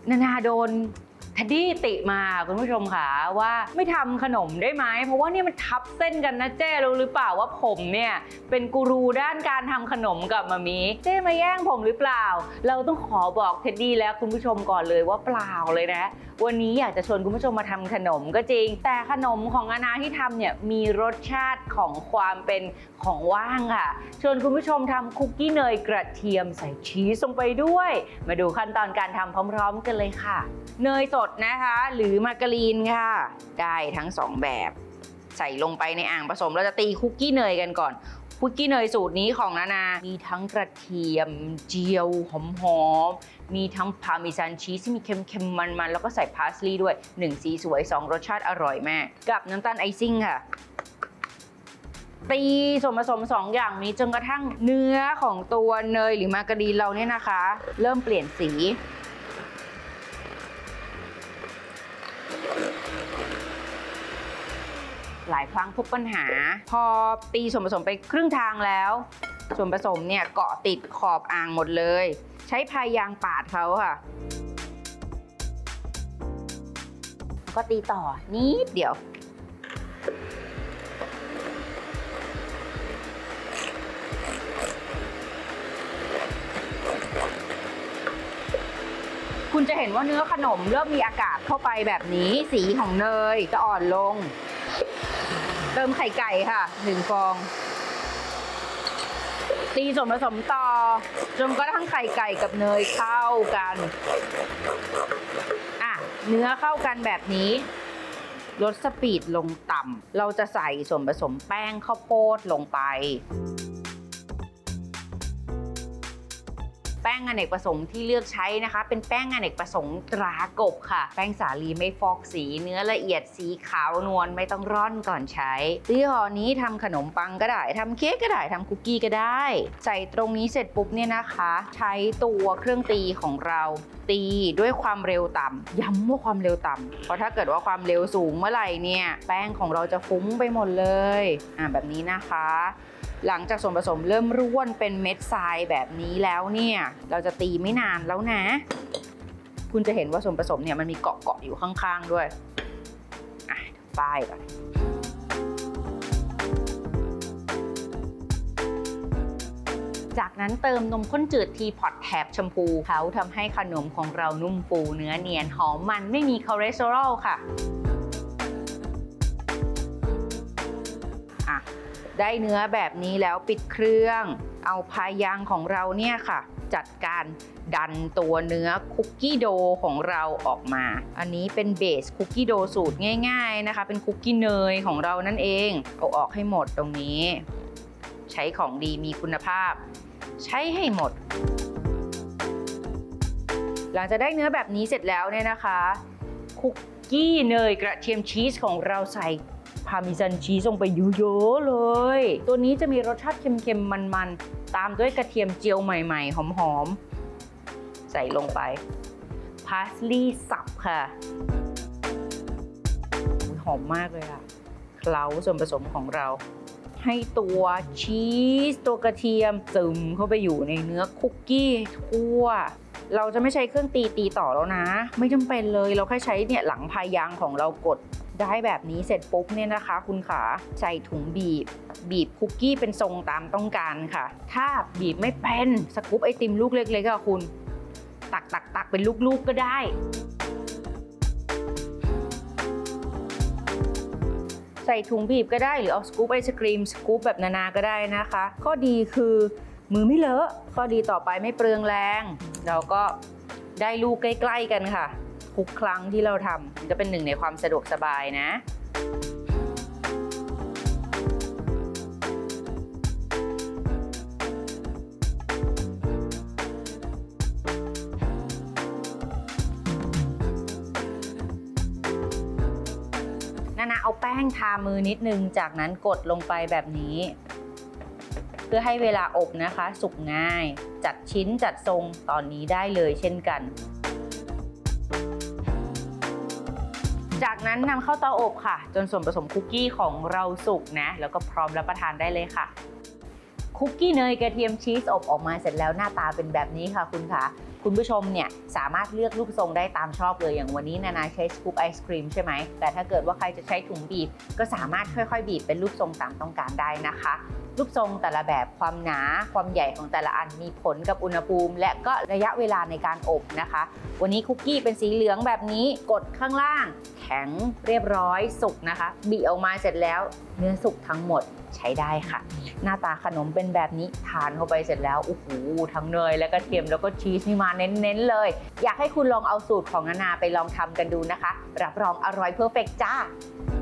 นาโดนเท็ดดี้ติมาคุณผู้ชมค่ะว่าไม่ทำขนมได้ไหมเพราะว่านี่มันทับเส้นกันนะเจ้รู้หรือเปล่าว่าผมเนี่ยเป็นกูรูด้านการทำขนมกับมามีเจ้มาแย่งผมหรือเปล่าเราต้องขอบอกเท็ดดี้และคุณผู้ชมก่อนเลยว่าเปล่าเลยนะวันนี้อยากจะชวนคุณผู้ชมมาทำขนมก็จริงแต่ขนมของนาที่ทำเนี่ยมีรสชาติของความเป็นของว่างค่ะชวนคุณผู้ชมทำคุกกี้เนยกระเทียมใส่ชีสลงไปด้วยมาดูขั้นตอนการทำพร้อมๆกันเลยค่ะเนยสดนะคะหรือมาการีนค่ะได้ทั้ง2แบบใส่ลงไปในอ่างผสมเราจะตีคุกกี้เนยกันก่อนคุกกี้เนยสูตรนี้ของนามีทั้งกระเทียมเจียวหอมๆมีทั้งพาร์เมซานชีสที่มีเค็มๆมันๆแล้วก็ใส่พาสลีย์ด้วย1สีสวย2รสชาติอร่อยแม่กับน้ำตาลไอซิ่งค่ะตีส่วนผสม2อย่างนี้จนกระทั่งเนื้อของตัวเนยหรือมาการีนเราเนี่ยนะคะเริ่มเปลี่ยนสีหลายครั้งพบปัญหาพอตีส่วนผสมไปครึ่งทางแล้วส่วนผสมเนี่ยเกาะติดขอบอ่างหมดเลยใช้พายยางปาดเขาค่ะก็ตีต่อนิดเดียวคุณจะเห็นว่าเนื้อขนมเริ่มมีอากาศเข้าไปแบบนี้สีของเนยจะอ่อนลงเติมไข่ไก่ค่ะ1 ฟองตีส่วนผสมต่อจนกระทั่งไข่ไก่กับเนยเข้ากันเนื้อเข้ากันแบบนี้ลดสปีดลงต่ำเราจะใส่ส่วนผสมแป้งข้าวโพดลงไปแป้งอเนกประสงค์ที่เลือกใช้นะคะเป็นแป้งอเนกประสงค์ตรากบค่ะแป้งสาลีไม่ฟอกสีเนื้อละเอียดสีขาวนวลไม่ต้องร่อนก่อนใช้ยี่ห้อนี้ทำขนมปังก็ได้ทำเค้กก็ได้ทำคุกกี้ก็ได้ใส่ตรงนี้เสร็จปุ๊บเนี่ยนะคะใช้ตัวเครื่องตีของเราตีด้วยความเร็วต่ำย้ำว่าความเร็วต่ำเพราะถ้าเกิดว่าความเร็วสูงเมื่อไหร่เนี่ยแป้งของเราจะฟุ้งไปหมดเลยแบบนี้นะคะหลังจากส่วนผสมเริ่มร่วนเป็นเม็ดทรายแบบนี้แล้วเนี่ยเราจะตีไม่นานแล้วนะคุณจะเห็นว่าส่วนผสมเนี่ยมันมีเกาะอยู่ข้างๆด้วยป้ายก่อนจากนั้นเติมนมข้นจืดทีพอตแถบชมพูเขาทำให้ขนมของเรานุ่มฟูเนื้อเนียนหอมมันไม่มีคอเลสเตอรอลค่ะได้เนื้อแบบนี้แล้วปิดเครื่องเอาพายางของเราเนี่ยค่ะจัดการดันตัวเนื้อคุกกี้โดของเราออกมาอันนี้เป็นเบสคุกกี้โดสูตรง่ายๆนะคะเป็นคุกกี้เนยของเรานั่นเองเอาออกให้หมดตรงนี้ใช้ของดีมีคุณภาพใช้ให้หมดหลังจากได้เนื้อแบบนี้เสร็จแล้วเนี่ยนะคะคุกกี้เนยกระเทียมชีสของเราใส่พาร์เมซานชีสลงไปเยอะๆเลยตัวนี้จะมีรสชาติเค็มๆมันๆตามด้วยกระเทียมเจียวใหม่ๆหอมๆใส่ลงไปพาสลีย์สับค่ะหอมมากเลยค่ะเคล้าส่วนผสมของเราให้ตัวชีสตัวกระเทียมซึมเข้าไปอยู่ในเนื้อคุกกี้ทั่วเราจะไม่ใช้เครื่องตีต่อแล้วนะไม่จำเป็นเลยเราแค่ใช้เนี่ยหลังพายางของเรากดได้แบบนี้เสร็จปุ๊บเนี่ยนะคะคุณขาใส่ถุงบีบคุกกี้เป็นทรงตามต้องการค่ะถ้าบีบไม่เป็นสกู๊ปไอติมลูกเล็กๆค่ะคุณตักเป็นลูกๆก็ได้ใส่ถุงบีบก็ได้หรือเอาสกู๊ปไอศกรีมสกู๊ปแบบนาก็ได้นะคะข้อดีคือมือไม่เลอะข้อดีต่อไปไม่เปลืองแรงเราก็ได้ลูกใกล้ๆกันค่ะทุกครั้งที่เราทำก็เป็นหนึ่งในความสะดวกสบายนะนาเอาแป้งทามือนิดนึงจากนั้นกดลงไปแบบนี้เพื่อให้เวลาอบนะคะสุกง่ายจัดชิ้นจัดทรงตอนนี้ได้เลยเช่นกันจากนั้นนำเข้าเตาอบค่ะจนส่วนผสมคุกกี้ของเราสุกนะแล้วก็พร้อมรับประทานได้เลยค่ะคุกกี้เนยกระเทียมชีสอบออกมาเสร็จแล้วหน้าตาเป็นแบบนี้ค่ะคุณคะคุณผู้ชมเนี่ยสามารถเลือกรูปทรงได้ตามชอบเลยอย่างวันนี้นานาใช้สกู๊ปไอศครีมใช่ไหมแต่ถ้าเกิดว่าใครจะใช้ถุงบีบก็สามารถค่อยๆบีบเป็นรูปทรงตามต้องการได้นะคะรูปทรงแต่ละแบบความหนาความใหญ่ของแต่ละอันมีผลกับอุณหภูมิและก็ระยะเวลาในการอบนะคะวันนี้คุกกี้เป็นสีเหลืองแบบนี้กดข้างล่างแข็งเรียบร้อยสุกนะคะบีออกมาเสร็จแล้วเนื้อสุกทั้งหมดใช้ได้ค่ะหน้าตาขนมเป็นแบบนี้ทานเข้าไปเสร็จแล้วโอ้โหทั้งเนยและกระเทียมแล้วก็ชีสนี่มาเน้นๆเลยอยากให้คุณลองเอาสูตรของนานาไปลองทำกันดูนะคะรับรองอร่อยเพอร์เฟกต์จ้า